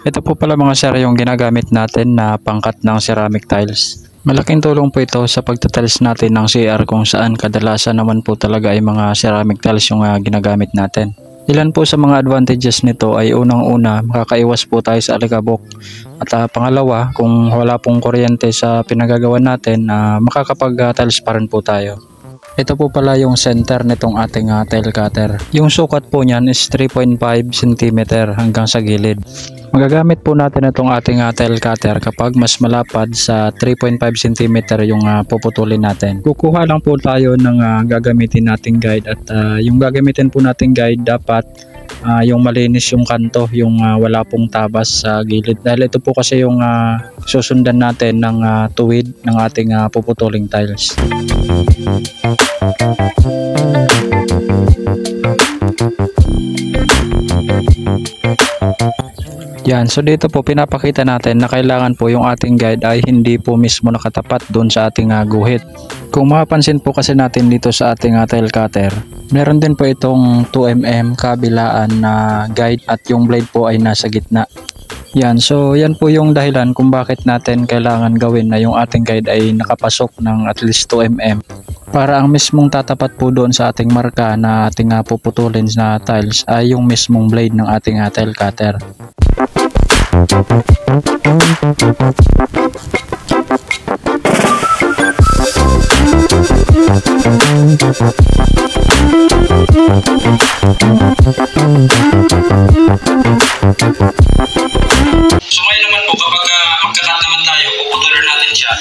Ito po pala mga sir yung ginagamit natin na pangkat ng ceramic tiles. Malaking tulong po ito sa pagtatiles natin ng CR kung saan kadalasan naman po talaga ay mga ceramic tiles yung ginagamit natin. Ilan po sa mga advantages nito ay unang-una, makakaiwas po tayo sa alikabok. At pangalawa, kung wala pong kuryente sa pinagagawa natin, makakapag-tiles pa rin po tayo. Ito po pala yung center nitong ating tile cutter. Yung sukat po niyan is 3.5 cm hanggang sa gilid. Magagamit po natin itong ating tile cutter kapag mas malapad sa 3.5 cm yung puputulin natin. Kukuha lang po tayo ng gagamitin nating guide at yung gagamitin po nating guide dapat yung malinis yung kanto, yung wala pong tabas sa gilid. Dahil ito po kasi yung susundan natin ng tuwid ng ating puputuling tiles. Yan, so dito po pinapakita natin na kailangan po yung ating guide ay hindi po mismo nakatapat doon sa ating guhit. Kung mapapansin po kasi natin dito sa ating tile cutter, meron din po itong 2mm kabilaan na guide at yung blade po ay nasa gitna. Yan, so yan po yung dahilan kung bakit natin kailangan gawin na yung ating guide ay nakapasok ng at least 2mm. Para ang mismong tatapat po doon sa ating marka na ating puputulin na tiles ay yung mismong blade ng ating tile cutter. So ngayon naman po kapag magkakat naman tayo, puputulin natin siya.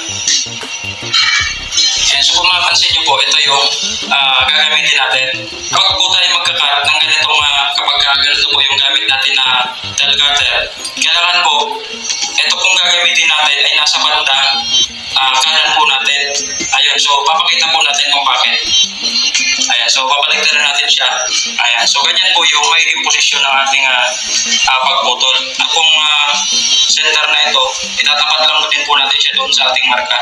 Ayan, so kung mapapansin nyo po, ito yung gagamitin natin. Kapag po tayo magkakat ng ganitong kapag ganito po yung gamit natin na tile cutter, kailangan po, ito pong gagamitin natin ay nasa bandang kanan po natin. Ayun, so papakita po natin kung bakit. Ayan, so babalik na natin siya. Ayan, so ganyan po yung magiging posisyon ng ating pagputol. At kung center na ito, itatapat lang din po natin siya doon sa ating marka.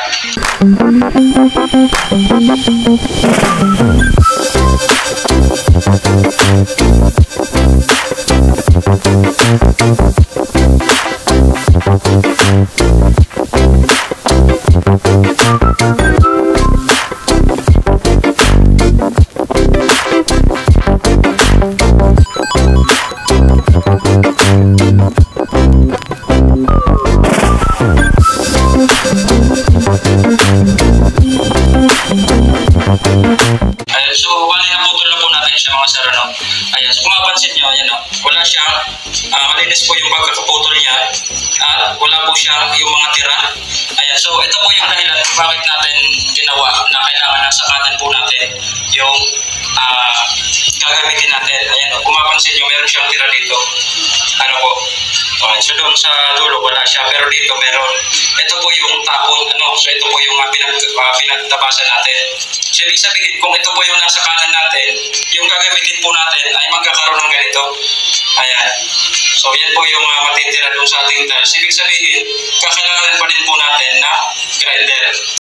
Ayan, so bali na putol na po natin siya mga sir, no? Ayan, so kung mapansin nyo, ayan, no? Wala siyang malinis po yung pagkakaputol niya at wala po siyang yung mga tira. Ayan, so ito po yung dahilan kung bakit natin ginawa na kailangan nasa kanan po natin yung gagamitin natin. Ayan, no? Kung mapansin nyo, meron siyang tira dito. Ano po? Okay, so doon sa dulo wala siya, pero dito meron. Ito po yung tapon, so ito po yung pinagtabasan natin. So ibig sabihin, kung ito po yung nasa kanan natin, yung gagamitin po natin ay magkakaroon ng ganito. Ayan. So yan po yung matitira doon sa ating tiles. Ibig sabihin, kakailangan pa din po natin na grinder.